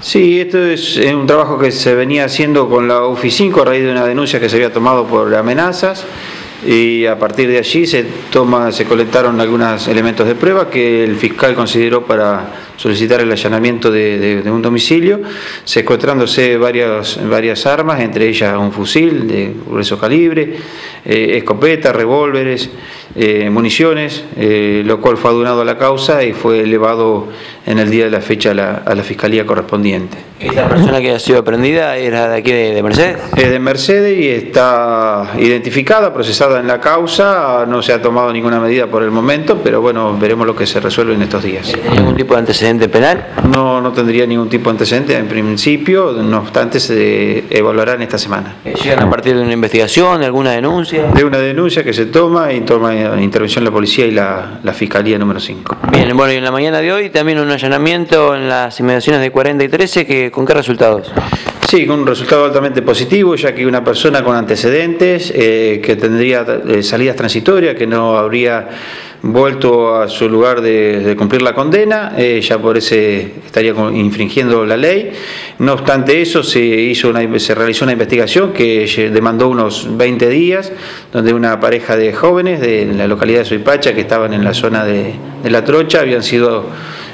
Sí, esto es un trabajo que se venía haciendo con la UFI 5 a raíz de una denuncia que se había tomado por amenazas, y a partir de allí se colectaron algunos elementos de prueba que el fiscal consideró para solicitar el allanamiento de un domicilio, secuestrándose varias armas, entre ellas un fusil de grueso calibre, escopetas, revólveres, municiones, lo cual fue adunado a la causa y fue elevado en el día de la fecha a la fiscalía correspondiente. ¿Esta persona que ha sido aprendida era de aquí de Mercedes? Es de Mercedes y está identificada, procesada en la causa, no se ha tomado ninguna medida por el momento, pero bueno, veremos lo que se resuelve en estos días. ¿Tiene algún tipo de antecedente penal? No tendría ningún tipo de antecedente en principio, no obstante se evaluarán esta semana. ¿Llegan a partir de una investigación, de alguna denuncia? De una denuncia que se toma intervención la policía y la Fiscalía número 5. Bien, bueno, y en la mañana de hoy también un allanamiento en las inmediaciones de 40 y 13, ¿con qué resultados? Sí, con un resultado altamente positivo, ya que una persona con antecedentes, que tendría salidas transitorias, que no habría vuelto a su lugar de cumplir la condena, ya por ese estaría infringiendo la ley. No obstante eso, se realizó una investigación que demandó unos 20 días, donde una pareja de jóvenes de la localidad de Suipacha, que estaban en la zona de La Trocha, habían sido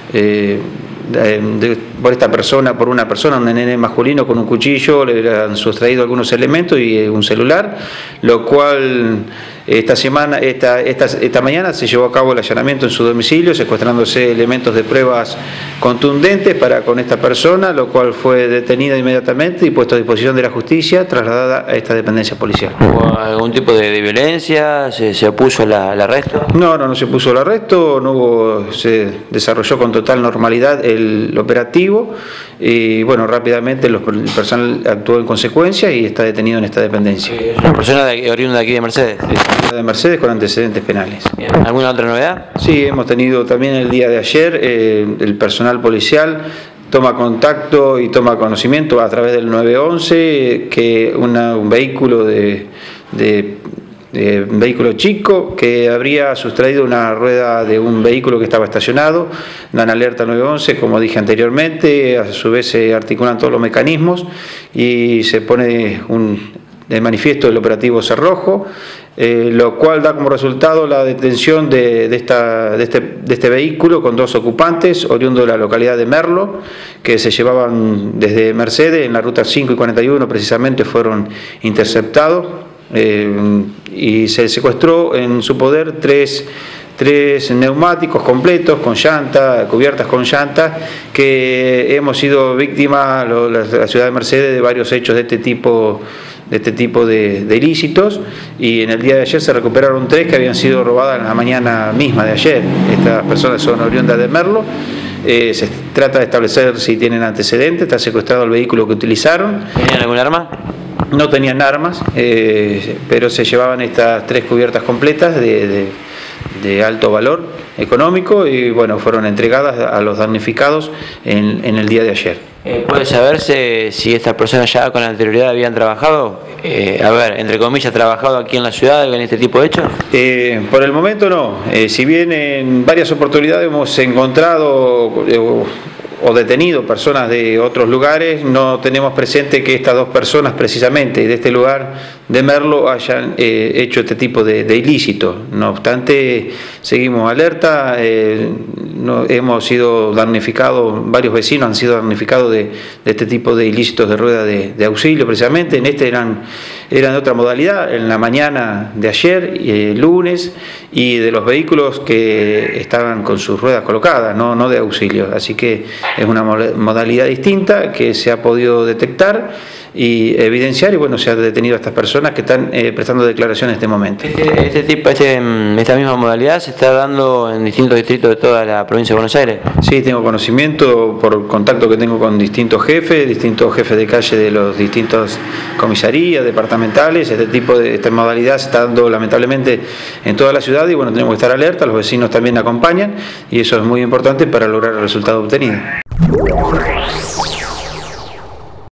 por una persona, un nene masculino con un cuchillo, le habían sustraído algunos elementos y un celular, lo cual esta mañana se llevó a cabo el allanamiento en su domicilio, secuestrándose elementos de pruebas contundentes con esta persona, lo cual fue detenida inmediatamente y puesto a disposición de la justicia, trasladada a esta dependencia policial. ¿Hubo algún tipo de violencia? ¿Se opuso al arresto? No se puso el arresto, se desarrolló con total normalidad el operativo y bueno, rápidamente el personal actuó en consecuencia y está detenido en esta dependencia. ¿Es una persona oriunda de aquí de Mercedes? De Mercedes con antecedentes penales. ¿Alguna otra novedad? Sí, hemos tenido también el día de ayer el personal policial toma contacto y toma conocimiento a través del 911 que un vehículo un vehículo chico que habría sustraído una rueda de un vehículo que estaba estacionado. Dan alerta 911, como dije anteriormente, a su vez se articulan todos los mecanismos y se pone de manifiesto el operativo Cerrojo, lo cual da como resultado la detención de este vehículo con dos ocupantes oriundo de la localidad de Merlo, que se llevaban desde Mercedes en la ruta 5 y 41, precisamente fueron interceptados, y se secuestró en su poder tres neumáticos completos con llanta, cubiertas con llanta, que hemos sido víctimas, la ciudad de Mercedes, de varios hechos de este tipo de ilícitos, y en el día de ayer se recuperaron 3 que habían sido robadas en la mañana misma de ayer. Estas personas son oriundas de Merlo. Se trata de establecer si tienen antecedentes. Está secuestrado el vehículo que utilizaron. ¿Tenían algún arma? No tenían armas, pero se llevaban estas 3 cubiertas completas de alto valor económico y bueno, fueron entregadas a los damnificados en el día de ayer. ¿Puede saberse si estas personas ya con anterioridad habían trabajado, entre comillas, trabajado aquí en la ciudad en este tipo de hechos? Por el momento no. Si bien en varias oportunidades hemos encontrado o detenido personas de otros lugares, no tenemos presente que estas 2 personas precisamente de este lugar de Merlo hayan hecho este tipo de ilícito. No obstante, seguimos alerta, hemos sido damnificados, varios vecinos han sido damnificados de este tipo de ilícitos de rueda de auxilio precisamente. En este eran de otra modalidad, en la mañana de ayer, lunes, y de los vehículos que estaban con sus ruedas colocadas, no de auxilio. Así que es una modalidad distinta que se ha podido detectar y evidenciar, y bueno, se ha detenido a estas personas que están prestando declaración en este momento. ¿Esta misma modalidad se está dando en distintos distritos de toda la provincia de Buenos Aires? Sí, tengo conocimiento por contacto que tengo con distintos jefes de calle de los distintos comisarías departamentales. Esta modalidad se está dando lamentablemente en toda la ciudad y bueno, tenemos que estar alerta, los vecinos también acompañan y eso es muy importante para lograr el resultado obtenido.